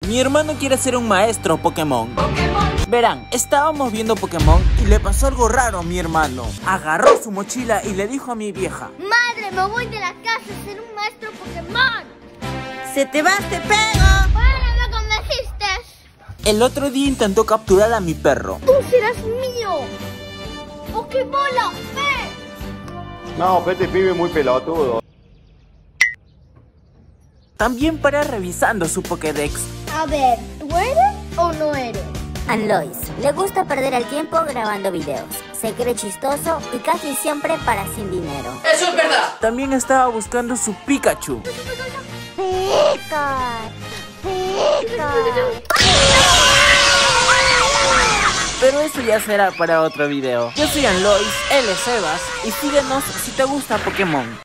Mi hermano quiere ser un maestro Pokémon. Verán, estábamos viendo Pokémon y le pasó algo raro a mi hermano. Agarró su mochila y le dijo a mi vieja: ¡Madre, me voy de la casa a ser un maestro Pokémon! ¡Se te va, te pego! ¡Bueno, me convenciste! El otro día intentó capturar a mi perro. ¡Tú serás mío! ¡Pokébola, ven! No, este pibe es muy pelotudo. También para revisando su Pokédex. A ver, ¿tú eres o no eres? A Lois le gusta perder el tiempo grabando videos. Se cree chistoso y casi siempre para sin dinero. ¡Eso es verdad! También estaba buscando su Pikachu. Pero eso ya será para otro video. Yo soy Anlois, él es Sebas, y síguenos si te gusta Pokémon.